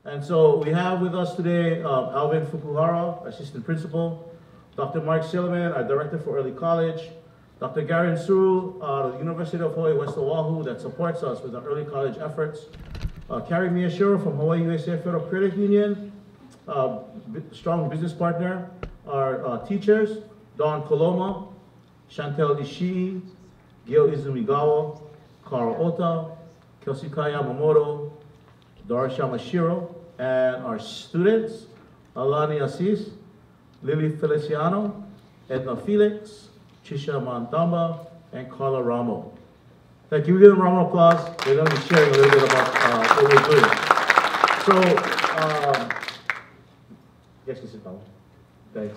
And so we have with us today Alvin Fukuhara, Assistant Principal, Dr. Mark Silliman, our Director for Early College, Dr. Garen Suru, the University of Hawaii, West Oahu, that supports us with our early college efforts, Carrie Miyashiro from Hawaii USA Federal Credit Union, strong business partner, our teachers, Dawn Koloma, Chantel Ishii, Gil Izumigawa, Carl Ota, Kyosuke Yamamoto, Dorisha Mashiro, and our students, Alani Assis, Lily Feliciano, Edna Felix, Chisha Mantamba, and Carla Ramo. Thank you. We give them a round of applause. They're going to be sharing a little bit about what we're doing. So, yes, you sit down. Thanks.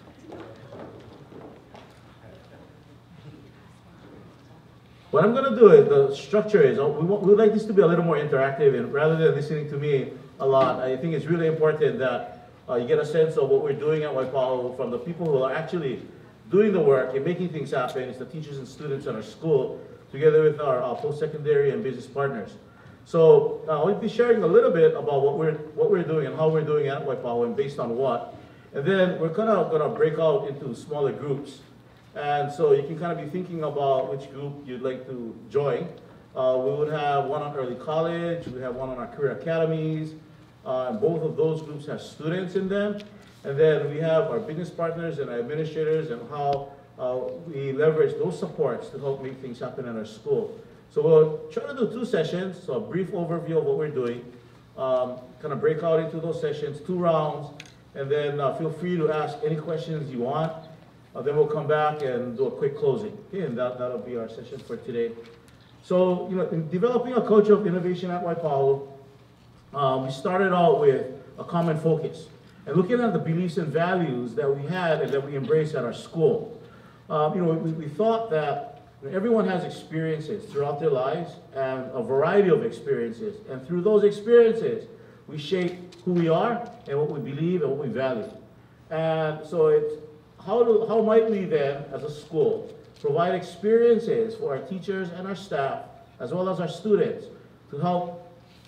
What I'm going to do is, the structure is, we'd like this to be a little more interactive, and rather than listening to me a lot, I think it's really important that you get a sense of what we're doing at Waipahu from the people who are actually doing the work and making things happen. It's the teachers and students at our school, together with our post-secondary and business partners. So we'll be sharing a little bit about what we're doing and how we're doing at Waipahu and based on what. And then we're kind of going to break out into smaller groups. And so you can kind of be thinking about which group you'd like to join. We would have one on early college, we have one on our career academies, and both of those groups have students in them. And then we have our business partners and our administrators and how we leverage those supports to help make things happen in our school. So we'll try to do 2 sessions, so a brief overview of what we're doing, kind of break out into those sessions, 2 rounds, and then feel free to ask any questions you want. Then we'll come back and do a quick closing. Okay, and that'll be our session for today. So, in developing a culture of innovation at Waipahu, we started out with a common focus and looking at the beliefs and values that we had and that we embrace at our school. We thought that everyone has experiences throughout their lives and a variety of experiences. And through those experiences, we shape who we are and what we believe and what we value. And so it's, how might we then, as a school, provide experiences for our teachers and our staff, as well as our students, to help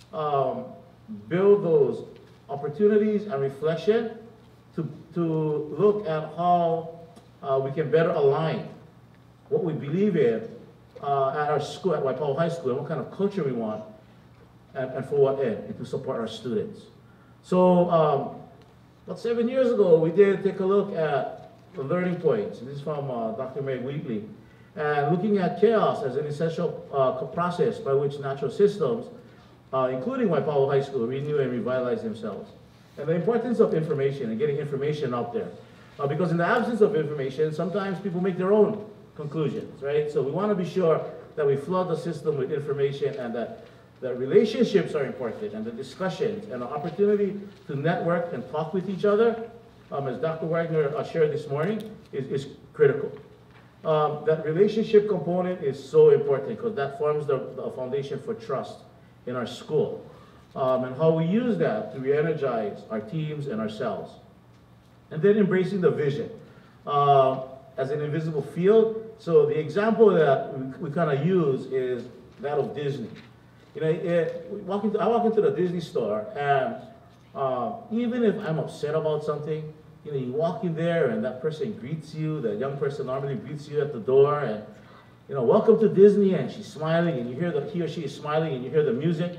build those opportunities and reflection to look at how we can better align what we believe in at our school, at Waipahu High School, and what kind of culture we want, and for what end, and to support our students. So about 7 years ago, we did take a look at the learning points. This is from Dr. Mary Wheatley. And looking at chaos as an essential process by which natural systems, including Waipahu High School, renew and revitalize themselves. And the importance of information and getting information out there. Because in the absence of information, sometimes people make their own conclusions, right? So we want to be sure that we flood the system with information and that relationships are important and the discussions and the opportunity to network and talk with each other, as Dr. Wagner shared this morning, is critical. That relationship component is so important because that forms the foundation for trust in our school. And how we use that to re-energize our teams and ourselves. And then embracing the vision as an invisible field. So the example that we kind of use is that of Disney. I walk into the Disney store, and even if I'm upset about something, you walk in there and that person greets you, the young person normally greets you at the door, and welcome to Disney, and she's smiling, and you hear he or she is smiling, and you hear the music.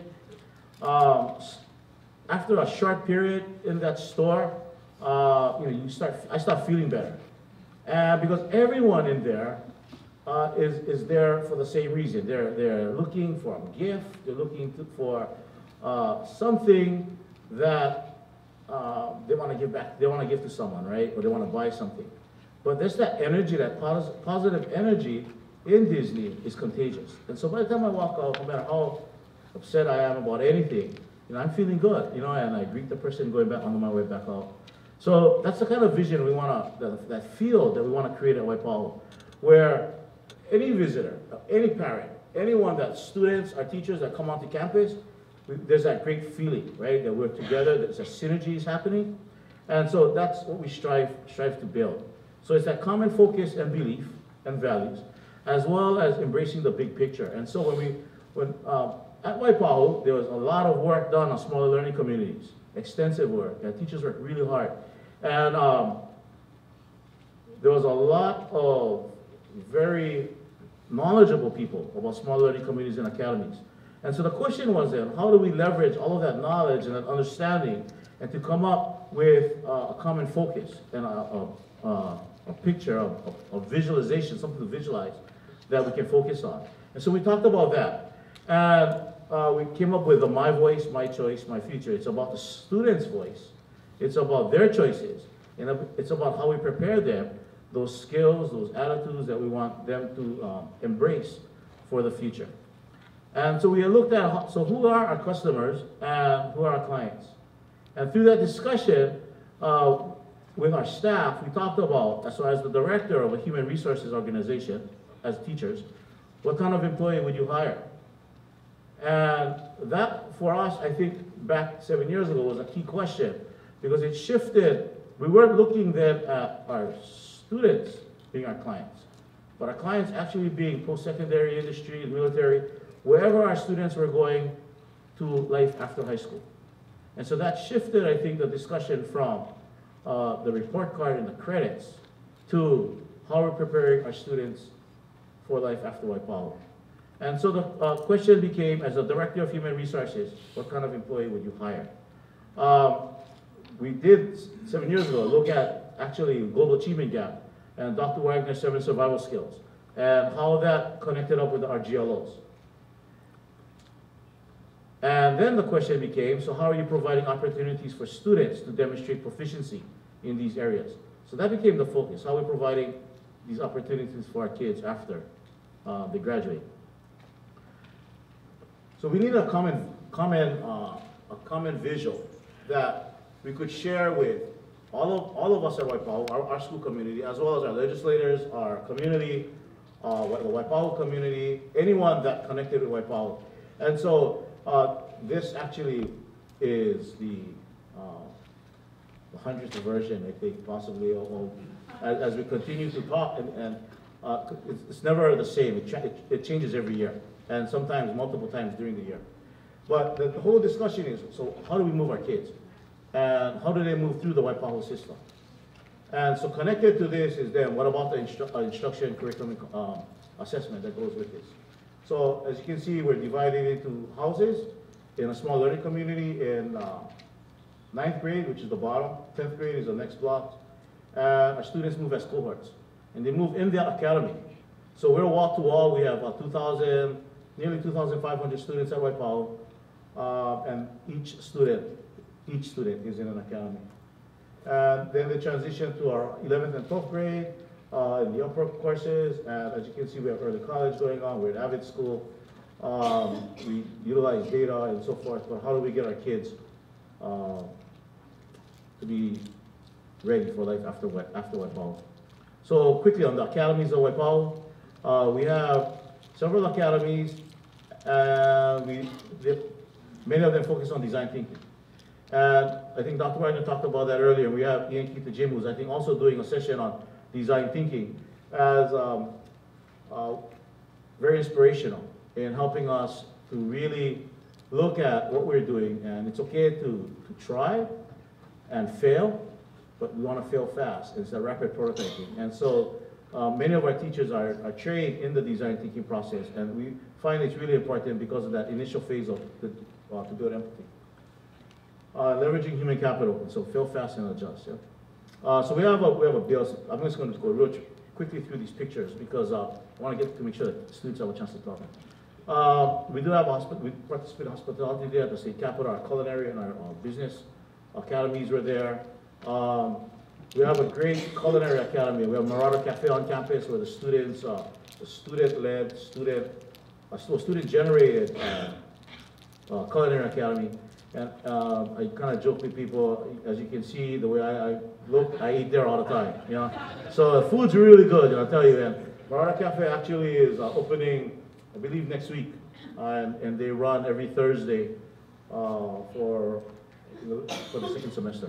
After a short period in that store, I start feeling better, because everyone in there is there for the same reason. They're looking for a gift. They're looking for something that they want to give back. They want to give to someone, right? Or they want to buy something. But there's that energy, that positive energy in Disney is contagious. And so by the time I walk out, no matter how upset I am about anything, I'm feeling good, and I greet the person going back on my way back out. So that's the kind of vision we want to, that field that we want to create at Waipahu, where any visitor, any parent, anyone that students, our teachers that come onto campus, there's that great feeling, right? That we're together, there's a synergy is happening. And so that's what we strive to build. So it's that common focus and belief and values, as well as embracing the big picture. And so at Waipahu, there was a lot of work done on smaller learning communities, extensive work, and teachers worked really hard. And there was a lot of very knowledgeable people about small learning communities and academies. And so the question was then, how do we leverage all of that knowledge and that understanding and to come up with a common focus and a picture of visualization, something to visualize that we can focus on. And so we talked about that. And we came up with the My Voice, My Choice, My Future. It's about the student's voice. It's about their choices. And it's about how we prepare them, those skills, those attitudes that we want them to embrace for the future. And so we looked at, so who are our customers and who are our clients? And through that discussion with our staff, we talked about, so as the director of a human resources organization, as teachers, what kind of employee would you hire? And that, for us, I think back 7 years ago, was a key question, because it shifted. We weren't looking then at our students being our clients, but our clients actually being post-secondary industry, military, wherever our students were going to life after high school. And so that shifted, I think, the discussion from the report card and the credits to how we're preparing our students for life after Waipahu. And so the question became, as a director of human resources, what kind of employee would you hire? We did, 7 years ago, look at actually Global Achievement Gap and Dr. Wagner's 7 survival skills and how that connected up with our GLOs. And then the question became, so how are you providing opportunities for students to demonstrate proficiency in these areas? So that became the focus, how we're providing these opportunities for our kids after they graduate. So we need a common visual that we could share with all of us at Waipahu, our school community, as well as our legislators, our community, the Waipahu community, anyone that connected with Waipahu. And so this actually is the 100th version, I think, possibly, as we continue to talk, and it's never the same. It changes every year, and sometimes multiple times during the year. But the whole discussion is, so how do we move our kids? And how do they move through the Waipahu system? And so connected to this is then, what about the instruction curriculum assessment that goes with this? So as you can see, we're divided into houses in a small learning community in 9th grade, which is the bottom. 10th grade is the next block. Our students move as cohorts, and they move in the academy. So we're wall to wall. We have nearly 2,500 students at Waipahu, and each student is in an academy. And then they transition to our 11th and 12th grade in the upper courses. And as you can see, we have early college going on. We're at Avid School. We utilize data and so forth. But how do we get our kids to be ready for life after Waipahu? So quickly on the academies of Waipahu, we have several academies. Many of them focus on design thinking. And I think Dr. Wagner talked about that earlier. We have Ian Kita Jim, who's I think also doing a session on design thinking as very inspirational in helping us to really look at what we're doing. And it's okay to try and fail, but we want to fail fast. It's a rapid prototyping. And so many of our teachers are trained in the design thinking process, and we find it's really important because of that initial phase of to build empathy. Leveraging human capital, so fail fast and adjust. Yeah? So we have a bill. I'm just going to go real quickly through these pictures because I want to make sure that students have a chance to talk. We do have we participate in hospitality there at the state capitol. Our culinary and our business academies were there. We have a great culinary academy. We have Marauder Cafe on campus where the students, student-generated culinary academy. And I kind of joke with people, as you can see, the way I look, I eat there all the time, you know. So the food's really good, and I'll tell you. And Marauder Cafe actually is opening, I believe, next week, and they run every Thursday for the second semester.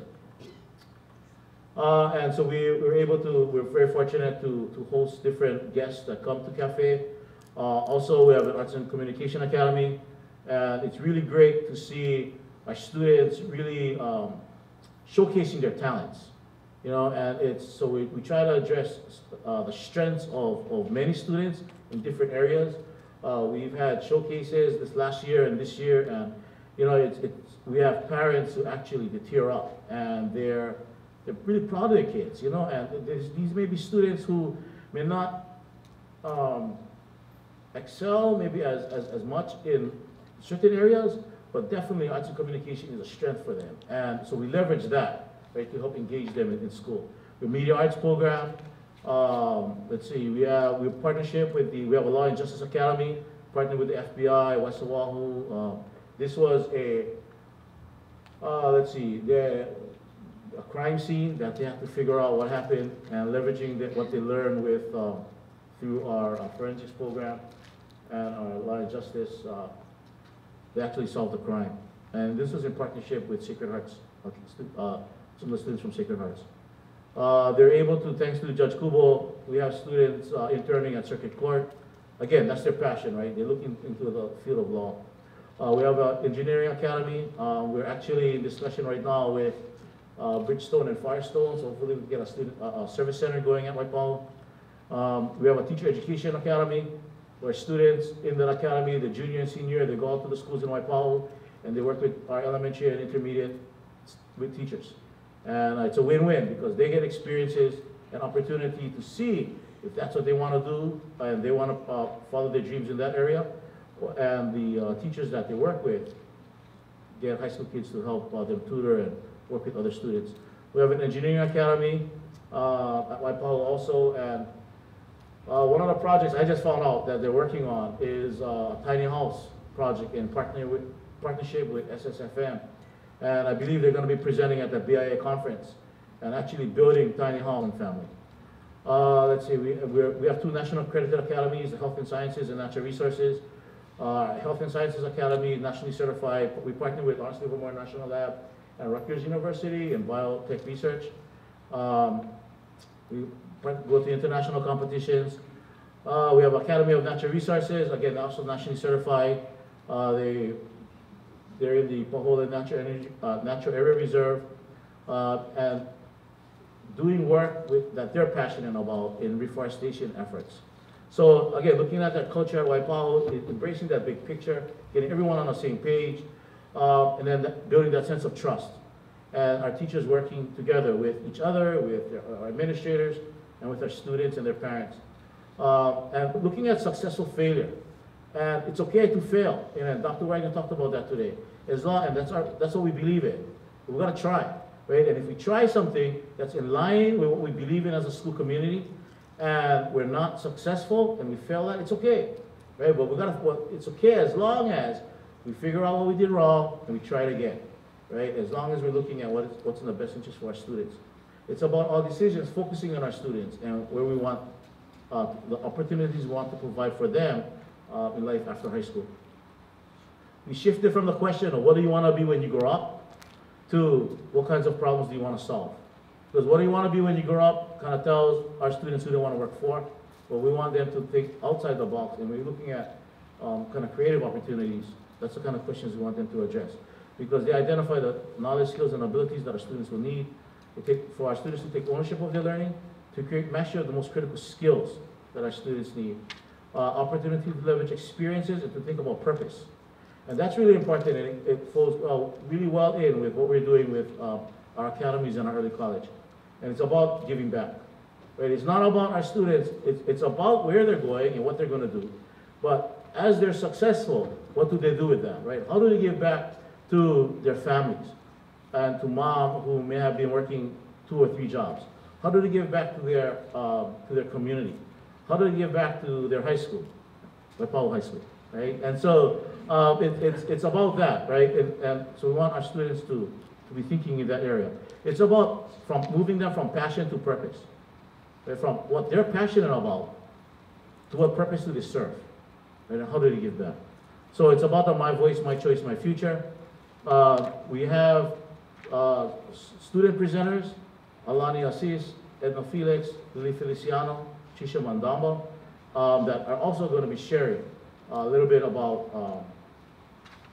And so we're very fortunate to host different guests that come to Cafe. Also, we have an Arts and Communication Academy. And it's really great to see our students really showcasing their talents. You know, and so we try to address the strengths of many students in different areas. We've had showcases this last year and this year, and you know, we have parents who actually tear up, and they're really proud of their kids. You know, and these may be students who may not excel maybe as much in certain areas, but definitely arts and communication is a strength for them, and so we leverage that, right, to help engage them in school. The media arts program. Let's see, we have a partnership with we have a Law and Justice Academy, partnered with the FBI, Waipahu. This was let's see, a crime scene that they have to figure out what happened, and leveraging what they learned with through our forensics program and our Law and Justice. They actually solved the crime, and this was in partnership with Sacred Hearts, some of the students from Sacred Hearts. They're able to, thanks to Judge Kubo, we have students interning at Circuit Court. Again, that's their passion, right? They're looking into the field of law. We have an engineering academy. We're actually in discussion right now with Bridgestone and Firestone, so hopefully we can get a service center going at Waipahu. We have a teacher education academy, where students in that academy, the junior and senior, they go out to the schools in Waipahu, and they work with our elementary and intermediate with teachers. And it's a win-win because they get experiences and opportunity to see if that's what they want to do and they want to follow their dreams in that area. And the teachers that they work with get high school kids to help them tutor and work with other students. We have an engineering academy at Waipahu also, and one of the projects I just found out that they're working on is a tiny house project in partnership with SSFM. And I believe they're going to be presenting at the BIA conference and actually building tiny home and family. Let's see, we have two national accredited academies, the Health and Sciences and Natural Resources. Health and Sciences Academy, nationally certified. We partner with Lawrence Livermore National Lab and Rutgers University in biotech research. We go to international competitions. We have Academy of Natural Resources, again, also nationally certified. They're in the Pahola Natural Area Reserve, and doing work that they're passionate about in reforestation efforts. So again, looking at that culture at Waipahu, embracing that big picture, getting everyone on the same page, and then building that sense of trust. And our teachers working together with each other, with our administrators, and with our students and their parents. And looking at successful failure. And it's okay to fail. And Dr. Wagner talked about that today. And that's what we believe in. We're gonna try, right? And if we try something that's in line with what we believe in as a school community, and we're not successful and we fail at, it's okay, right? But it's okay as long as we figure out what we did wrong and we try it again, right? As long as we're looking at what's in the best interest for our students. It's about our decisions focusing on our students and where we want, the opportunities we want to provide for them in life after high school. We shifted from the question of what do you want to be when you grow up to what kinds of problems do you want to solve. Because what do you want to be when you grow up kind of tells our students who they want to work for, but we want them to think outside the box, and we're looking at kind of creative opportunities. That's the kind of questions we want them to address. Because they identify the knowledge, skills, and abilities that our students will need. For our students to take ownership of their learning, to create mastery of the most critical skills that our students need. Opportunity to leverage experiences and to think about purpose. And that's really important, and it falls really well in with what we're doing with our academies and our early college. And it's about giving back, right? It's not about our students, it's about where they're going and what they're gonna do. But as they're successful, what do they do with that, right? How do they give back to their families and to mom who may have been working 2 or 3 jobs? How do they give back to their community? How do they give back to their high school, Waipahu High School, right? And so it's about that, right? And so we want our students to be thinking in that area. It's about moving them from passion to purpose, right? From what they're passionate about to what purpose do they serve, right? And how do they give back? So it's about the my voice, my choice, my future. We have student presenters, Alani Assis, Edna Felix, Lily Feliciano, Chisha Mandamba, that are also going to be sharing a little bit about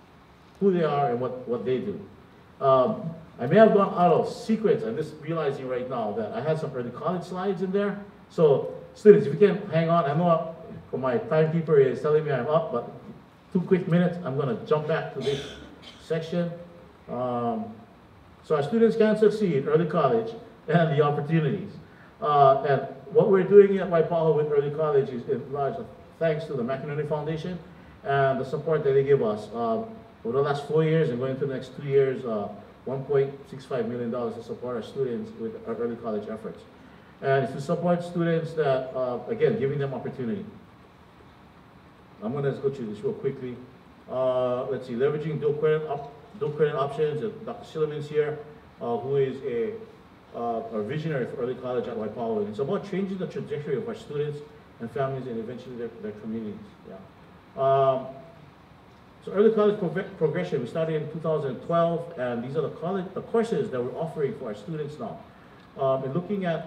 who they are and what they do. I may have gone out of sequence. I'm just realizing right now that I had some early college slides in there. So students, if you can hang on, I know my timekeeper is telling me I'm up, but 2 quick minutes, I'm gonna jump back to this section. So our students can succeed early college and the opportunities. And what we're doing at Waipahu with early college is in large thanks to the McInerney Foundation and the support that they give us. Over the last 4 years and going into the next 2 years, $1.65 million to support our students with our early college efforts. And it's to support students that, again, giving them opportunity. I'm going to go through this real quickly. Let's see, leveraging dual credit options. Dr. Silliman's here, who is a visionary for early college at Waipahu. It's about changing the trajectory of our students and families and eventually their communities. Yeah. So early college progression, we started in 2012, and these are the courses that we're offering for our students now. And looking at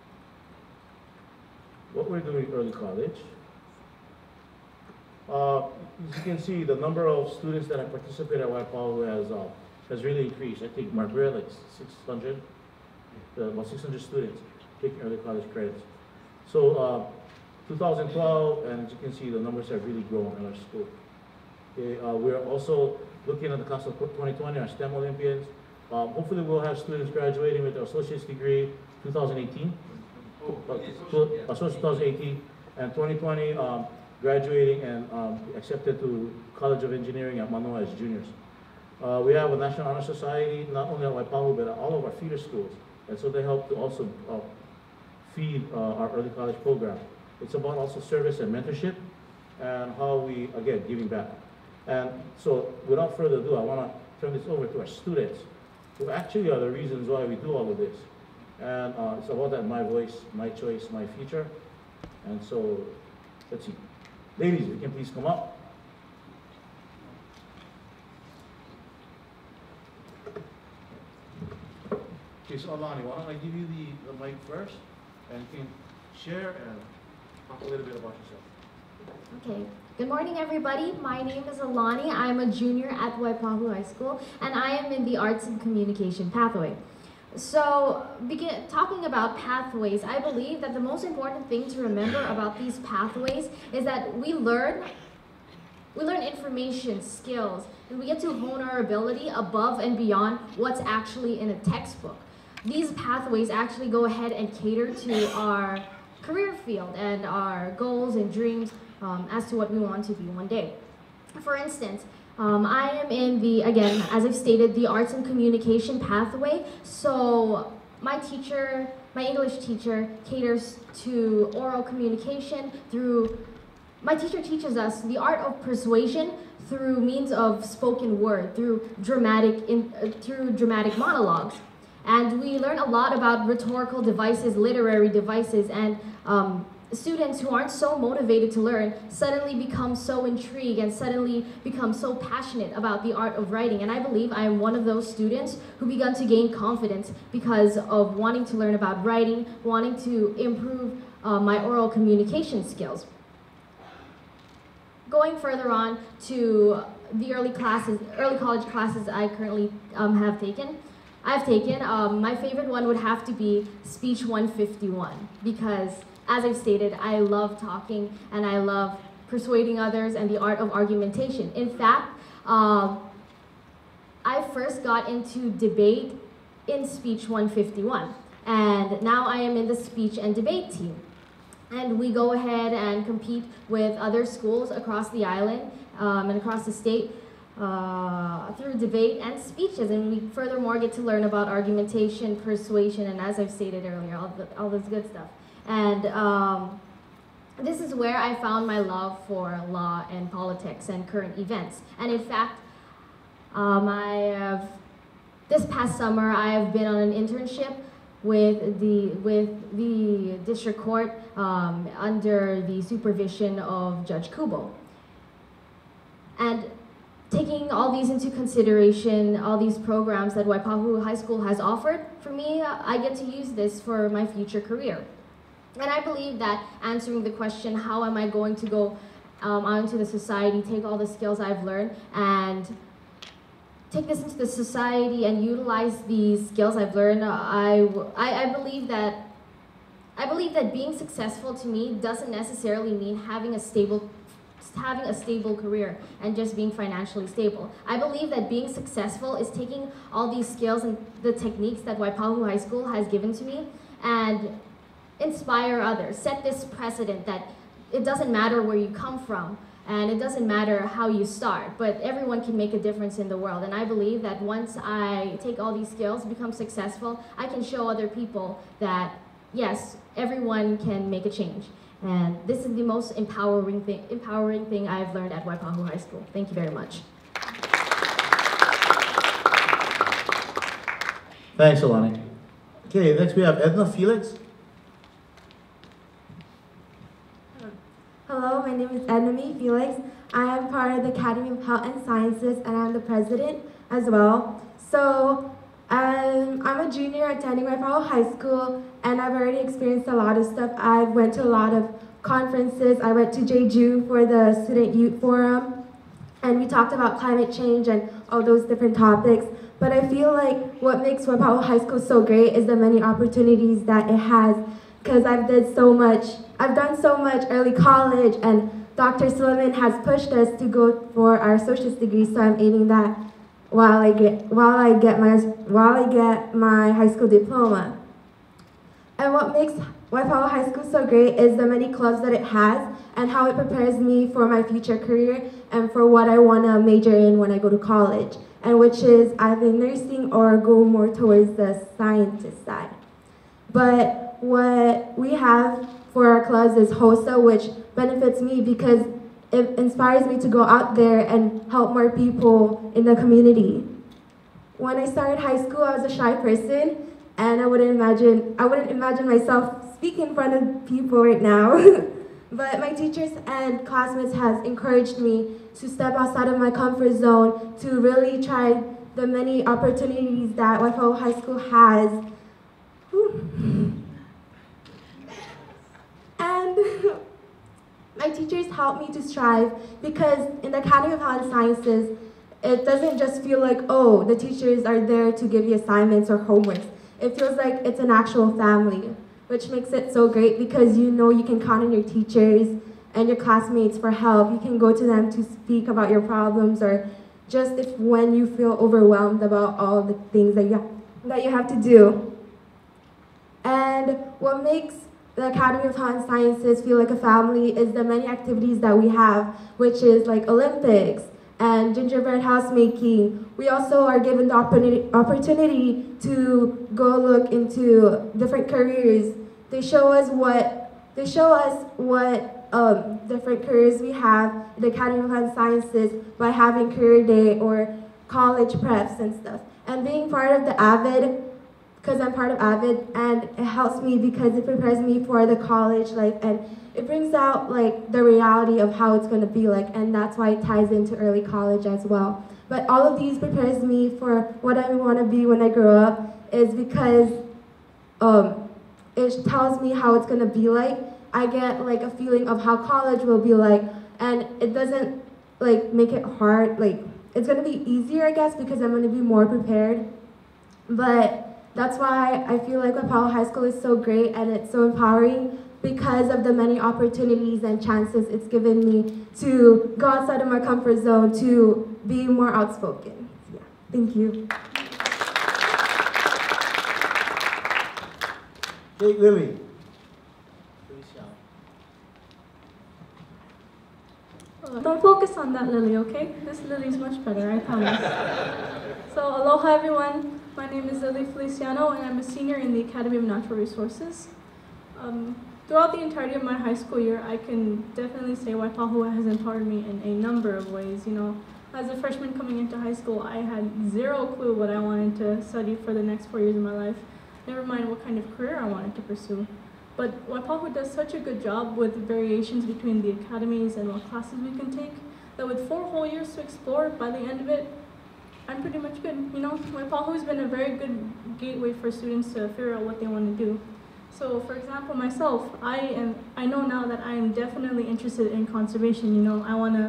what we're doing in early college, as you can see, the number of students that have participated at Waipahu has really increased. I think Margaret, like 600, about 600 students taking early college credits. So 2012, and as you can see, the numbers have really grown in our school. Okay, we're also looking at the class of 2020, our STEM Olympians. Hopefully we'll have students graduating with their associate's degree 2018, associate 2018, and 2020 graduating and accepted to College of Engineering at Manoa as juniors. We have a National Honor Society, not only at Waipahu, but at all of our feeder schools. And so they help to also feed our early college program. It's about also service and mentorship and how we, again, giving back. And so without further ado, I want to turn this over to our students, who actually are the reasons why we do all of this. And it's about that my voice, my choice, my future. And so, let's see. Ladies, if you can please come up. Okay, so Alani, why don't I give you the mic first, and you can share and talk a little bit about yourself. Okay. Good morning, everybody. My name is Alani. I'm a junior at Waipahu High School, and I am in the Arts and Communication pathway. So, talking about pathways, I believe that the most important thing to remember about these pathways is that we learn information, skills, and we get to hone our ability above and beyond what's actually in a textbook. These pathways actually go ahead and cater to our career field and our goals and dreams as to what we want to be one day. For instance, I am in the, again, as I've stated, the Arts and Communication pathway. So my English teacher caters to oral communication my teacher teaches us the art of persuasion through means of spoken word, through dramatic monologues. And we learn a lot about rhetorical devices, literary devices, and students who aren't so motivated to learn suddenly become so intrigued and suddenly become so passionate about the art of writing. And I believe I am one of those students who began to gain confidence because of wanting to learn about writing, wanting to improve my oral communication skills. Going further on to the early college classes I currently I've taken, my favorite one would have to be Speech 151, because as I've stated, I love talking and I love persuading others and the art of argumentation. In fact, I first got into debate in Speech 151, and now I am in the speech and debate team. And we go ahead and compete with other schools across the island and across the state through debate and speeches, and we furthermore get to learn about argumentation, persuasion, and as I've stated earlier, all this good stuff. And this is where I found my love for law and politics and current events. And in fact, this past summer, I have been on an internship with the district court under the supervision of Judge Kubo. And taking all these into consideration, all these programs that Waipahu High School has offered, for me, I get to use this for my future career. And I believe that answering the question, how am I going to go out into the society, take all the skills I've learned, and take this into the society and utilize these skills I've learned, I believe that being successful to me doesn't necessarily mean having a stable career and just being financially stable. I believe that being successful is taking all these skills and the techniques that Waipahu High School has given to me and inspire others, set this precedent that it doesn't matter where you come from and it doesn't matter how you start, but everyone can make a difference in the world. And I believe that once I take all these skills, become successful, I can show other people that yes, everyone can make a change. And this is the most empowering thing I've learned at Waipahu High School. Thank you very much. Thanks, Alani. Okay, next we have Edna Felix. Hello, my name is Edna Felix. I am part of the Academy of Health and Sciences, and I'm the president as well. So, I'm a junior attending Waipahu High School, and I've already experienced a lot of stuff. I went to a lot of conferences. I went to Jeju for the Student Youth Forum, and we talked about climate change and all those different topics. But I feel like what makes Waipahu High School so great is the many opportunities that it has, because I've done so much early college, and Dr. Suleiman has pushed us to go for our associate's degree, so I'm aiming that while I get my high school diploma. And what makes Waipahu High School so great is the many clubs that it has and how it prepares me for my future career and for what I want to major in when I go to college, and which is either nursing or go more towards the scientist side. But what we have for our clubs is HOSA, which benefits me because it inspires me to go out there and help more people in the community. When I started high school, I was a shy person, and I wouldn't imagine myself speaking in front of people right now. But my teachers and classmates has encouraged me to step outside of my comfort zone, to really try the many opportunities that Waipahu High School has. And my teachers helped me to strive, because in the Academy of Health and Sciences, it doesn't just feel like, oh, the teachers are there to give you assignments or homeworks. It feels like it's an actual family, which makes it so great because you know you can count on your teachers and your classmates for help. You can go to them to speak about your problems, or just when you feel overwhelmed about all the things that you have to do. And what makes the Academy of Health and Sciences feel like a family is the many activities that we have, which is like Olympics and gingerbread house making. We also are given the opportunity to go look into different careers. They show us what different careers we have in the Academy of Health and Sciences by having career day or college preps and stuff. And being part of the AVID, because I'm part of AVID, and it helps me because it prepares me for the college life, and it brings out like the reality of how it's going to be like, and that's why it ties into early college as well. But all of these prepares me for what I want to be when I grow up, is because it tells me how it's going to be like. I get like a feeling of how college will be like, and it doesn't like make it hard. Like, it's going to be easier, I guess, because I'm going to be more prepared. But that's why I feel like Waipahu High School is so great, and it's so empowering because of the many opportunities and chances it's given me to go outside of my comfort zone, to be more outspoken. Yeah, thank you. Hey, Lily. Don't focus on that, Lily, okay? This Lily's much better, I promise. So, aloha everyone. My name is Lily Feliciano, and I'm a senior in the Academy of Natural Resources. Throughout the entirety of my high school year, I can definitely say Waipahu has empowered me in a number of ways. You know, as a freshman coming into high school, I had zero clue what I wanted to study for the next 4 years of my life, never mind what kind of career I wanted to pursue. But Waipahu does such a good job with variations between the academies and what classes we can take, that with 4 whole years to explore, by the end of it, I'm pretty much good. You know, Waipahu has been a very good gateway for students to figure out what they want to do. So, for example, myself, I know now that I am definitely interested in conservation. You know, I want to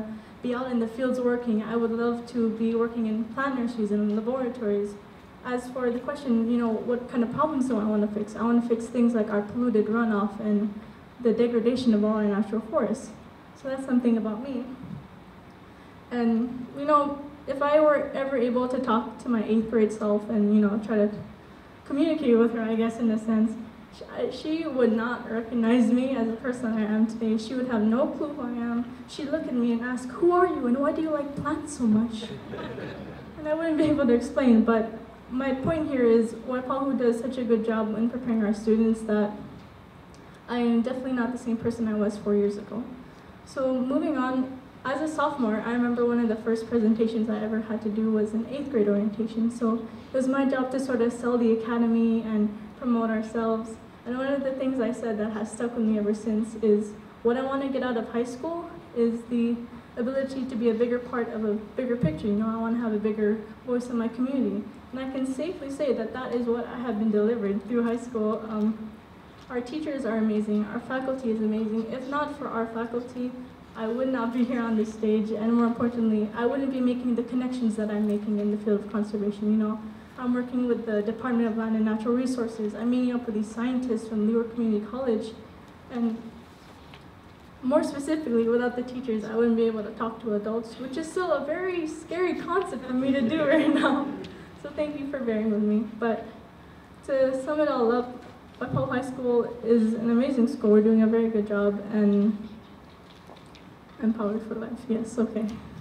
be out in the fields working. I would love to be working in plant nurseries and laboratories. As for the question, you know, what kind of problems do I want to fix? I want to fix things like our polluted runoff and the degradation of all our natural forests. So that's something about me. And, you know, if I were ever able to talk to my 8th grade self and, you know, try to communicate with her, I guess, in a sense, she would not recognize me as the person I am today. She would have no clue who I am. She'd look at me and ask, who are you and why do you like plants so much? And I wouldn't be able to explain, but my point here is Waipahu does such a good job in preparing our students that I am definitely not the same person I was 4 years ago. So moving on, as a sophomore, I remember one of the first presentations I ever had to do was an 8th grade orientation. So it was my job to sort of sell the academy and promote ourselves. And one of the things I said that has stuck with me ever since is what I want to get out of high school is the ability to be a bigger part of a bigger picture. You know, I want to have a bigger voice in my community. And I can safely say that that is what I have been delivered through high school. Our teachers are amazing. Our faculty is amazing. If not for our faculty, I would not be here on this stage, and more importantly, I wouldn't be making the connections that I'm making in the field of conservation. You know, I'm working with the Department of Land and Natural Resources. I'm meeting up with these scientists from Leeward Community College, and more specifically, without the teachers, I wouldn't be able to talk to adults, which is still a very scary concept for me to do right now. So thank you for bearing with me. But to sum it all up, Waipahu High School is an amazing school. We're doing a very good job, and empowered for life. Yes, okay.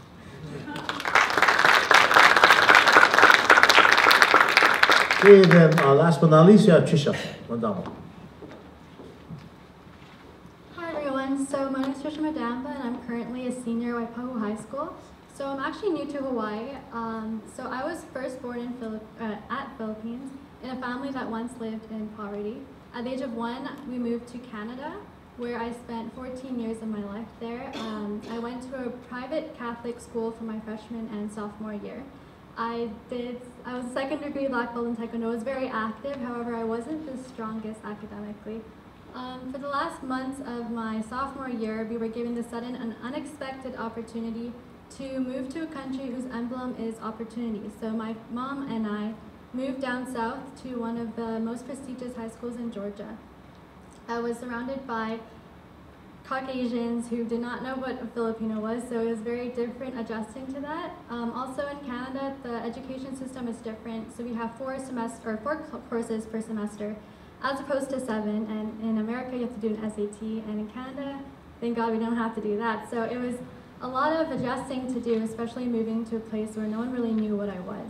Okay, then last but not least, Trisha Madama. Hi everyone, so my name is Trisha Madamba and I'm currently a senior at Waipahu High School. So I'm actually new to Hawaii. So I was first born in Philippines in a family that once lived in poverty. At the age of 1, we moved to Canada, where I spent 14 years of my life there. I went to a private Catholic school for my freshman and sophomore year. I was a second degree black belt in Taekwondo. I was very active, however, I wasn't the strongest academically. For the last months of my sophomore year, we were given the sudden and unexpected opportunity to move to a country whose emblem is opportunity. So my mom and I moved down south to one of the most prestigious high schools in Georgia. I was surrounded by Caucasians who did not know what a Filipino was, so it was very different adjusting to that. Also in Canada, the education system is different, so we have 4 courses per semester, as opposed to 7, and in America you have to do an SAT, and in Canada, thank God we don't have to do that. So it was a lot of adjusting to do, especially moving to a place where no one really knew what I was.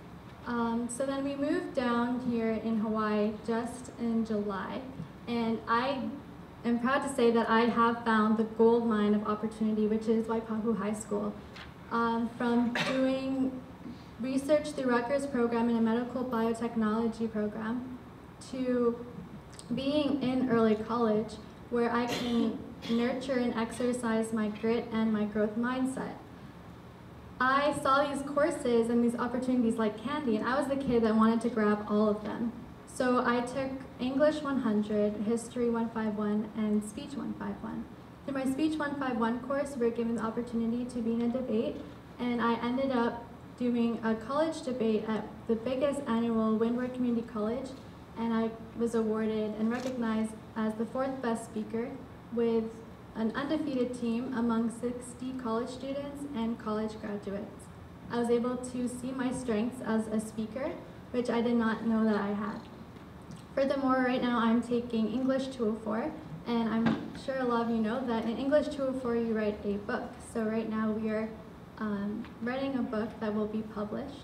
So then we moved down here in Hawaii just in July, and I am proud to say that I have found the gold mine of opportunity, which is Waipahu High School. From doing research through Rutgers program in a medical biotechnology program to being in early college, where I can nurture and exercise my grit and my growth mindset. I saw these courses and these opportunities like candy, and I was the kid that wanted to grab all of them. So I took English 100, History 151, and Speech 151. In my Speech 151 course, we were given the opportunity to be in a debate, and I ended up doing a college debate at the biggest annual Windward Community College, and I was awarded and recognized as the 4th best speaker with an undefeated team among 60 college students and college graduates. I was able to see my strengths as a speaker, which I did not know that I had. Furthermore, right now I'm taking English 204, and I'm sure a lot of you know that in English 204 you write a book. So right now we are writing a book that will be published.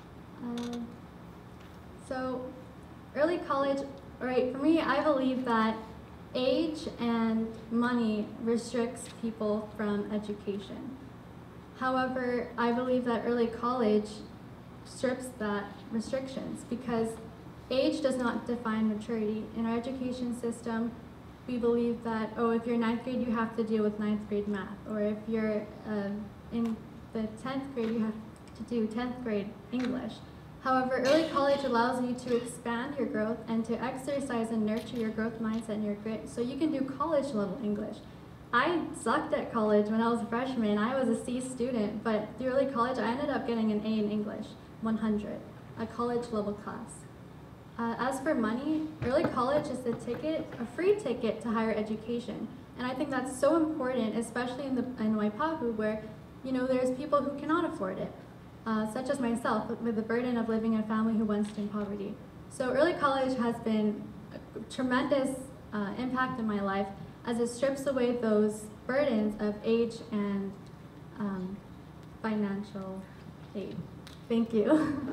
So early college, right, for me, I believe that age and money restricts people from education. However, I believe that early college strips that restrictions because age does not define maturity. In our education system, we believe that, oh, if you're 9th grade, you have to deal with 9th grade math. Or if you're in the 10th grade, you have to do 10th grade English. However, early college allows you to expand your growth and to exercise and nurture your growth mindset and your grit so you can do college level English. I sucked at college when I was a freshman. I was a C student, but through early college, I ended up getting an A in English, 100, a college level class. As for money, early college is a free ticket to higher education. And I think that's so important, especially in Waipahu, where there's people who cannot afford it, such as myself, with the burden of living in a family who went in poverty. So early college has been a tremendous impact in my life, as it strips away those burdens of age and financial aid. Thank you.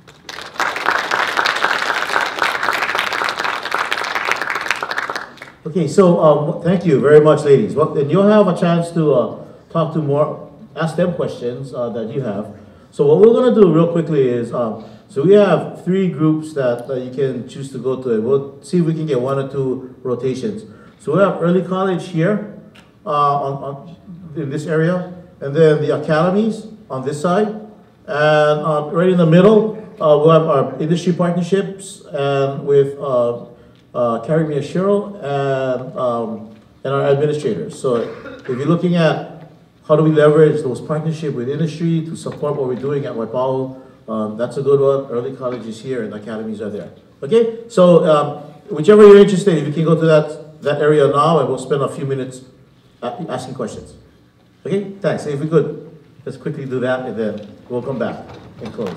Okay, so thank you very much, ladies. Well, and you'll have a chance to ask them questions that you have. So what we're going to do real quickly is, so we have 3 groups that you can choose to go to, and we'll see if we can get 1 or 2 rotations. So we have early college here in this area, and then the academies on this side, and right in the middle, we'll have our industry partnerships and with Carrie Mia Cheryl and our administrators. So if you're looking at how do we leverage those partnerships with industry to support what we're doing at Waipahu, that's a good one. Early college is here and the academies are there. Okay, so whichever you're interested in, you can go to that area now, and we'll spend a few minutes asking questions. Okay, thanks. If we could, let's quickly do that, and then we'll come back and close.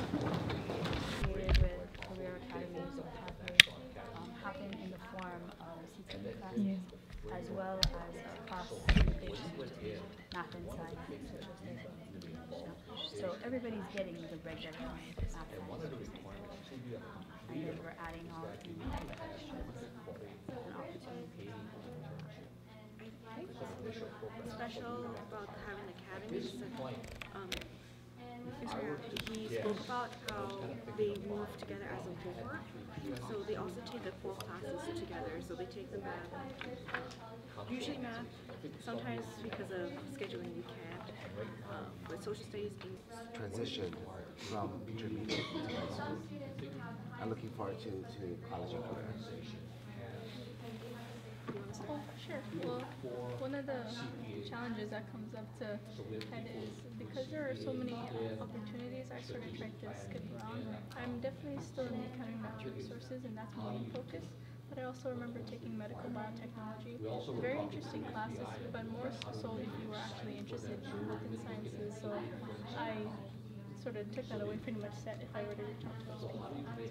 As well as across math and science, so everybody's getting the regular math and science, and then we're adding all the an opportunity. I think what's special about having the academy is that he spoke about how they move together as a cohort. So they also take the 4 classes together. So they take the math, usually math, sometimes because of scheduling we can't, but social studies. Transition from intermediate to high school. I'm looking forward to college and career. Oh, sure. Well, one of the challenges that comes up to head is because there are so many opportunities, I sort of tried to skip around. I'm definitely still in the Academy of Natural Resources, and that's my main focus. But I also remember taking medical biotechnology. Very interesting classes, but more so if you were actually interested in math and sciences. So I sort of took that away pretty much set if I were to reach out to those people.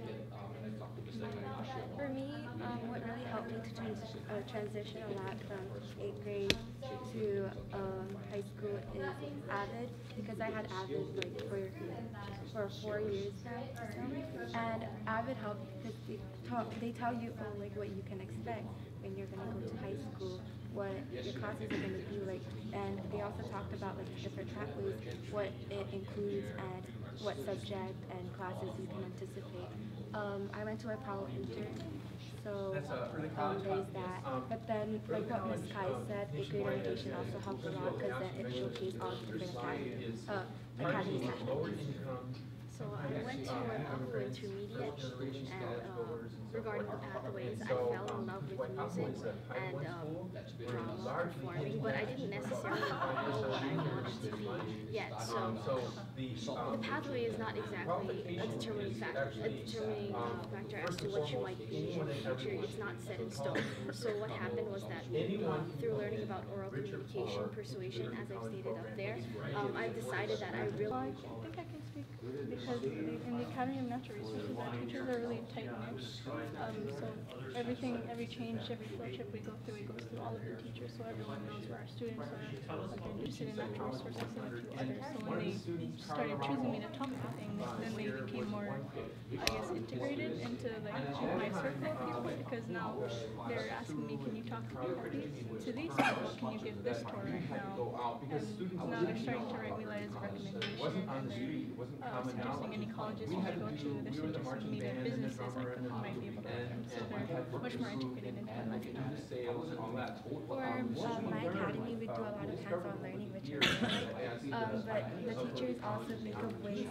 For me, what really helped me to transition a lot from 8th grade to high school is AVID, because I had AVID for 4 years now, and AVID helped because they tell you what you can expect when you're going to go to high school, what your classes are going to be like, and they also talked about different pathways, what it includes, and what subject and classes you can anticipate. I went to Waipahu intern, so there's that. But then, like what Ms. Kai said, 8th grade orientation also helped a lot because then it showcased all the different academies nationalities. So I went to Waipahu Intermediate, and regarding the pathways, I fell in love with music and drama performing, but I didn't necessarily know what I wanted to be yet. So the pathway is not exactly a determining factor as to what you might be in the future. It's not set in stone. So what happened was that through learning about oral communication, persuasion, as I've stated up there, I've decided that I really. I think I can speak because in the Academy of Natural Resources, our teachers are really tight-knit. So every change, every field trip we go through, it goes through all of the teachers, so everyone knows where our students are, what they're interested in natural resources, and a few others. So when they started choosing me to talk to things, then they became more, I guess, integrated into my circle of people, because now they're asking me, can you talk to these people? Can you give this tour right now? And now they're starting to write me letters of recommendation, and they're suggesting any colleges you should go to. They're suggesting me that businesses I might be able to work in, so they're much more integrated into my life now. For my academy, we do a lot of hands-on learning, which is really but the teachers also think of ways.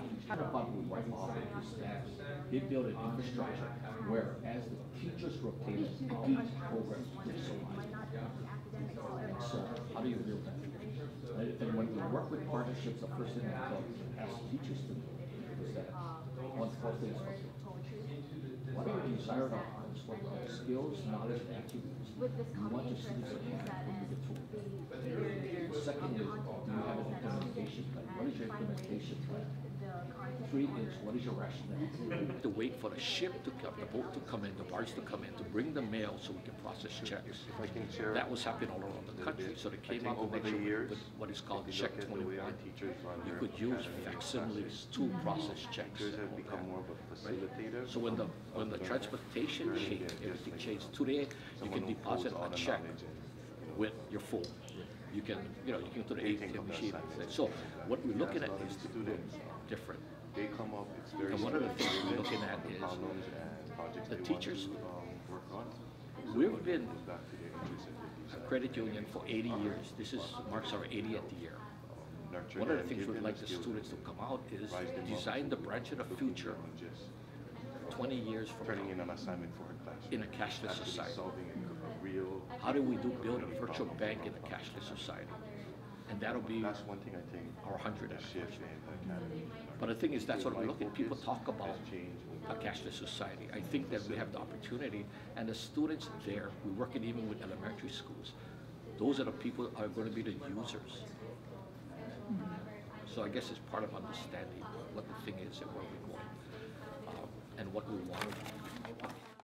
They build an infrastructure where as the teachers rotate, these programs will so much. So how do you build that? And when we work with partnerships, the first thing we have to ask teachers to do is that one first thing is what are your desired outcomes for skills, knowledge, and activities? You want your students to have when you get through. Second is, do you have an implementation plan? What is your implementation plan? Three is, what is your rationale? To wait for the ship to come, the boat to come in, the barge to come in, to bring the mail so we can process checks. That was happening all around the country, so they came out with what is called Check 21. You could use facsimiles to process checks. Right? So when the transportation changed, everything changed. Today, you can deposit a check with your phone. You can go to the ATM machine. So what we're looking at is different. And one of the things we're looking at is the teachers. We've been a credit union for 80 years. This marks our 80th year. One of the things we'd like the students to come out is design the branch of the future 20 years from now in a cashless society. How do we build a virtual bank in a cashless society? And that'll be our 100th anniversary. But the thing is, that's what we're looking at. People talk about a cashless society. I think that we have the opportunity, and the students there, we're working even with elementary schools. Those are the people who are going to be the users. So I guess it's part of understanding what the thing is and where we're going, and what we want.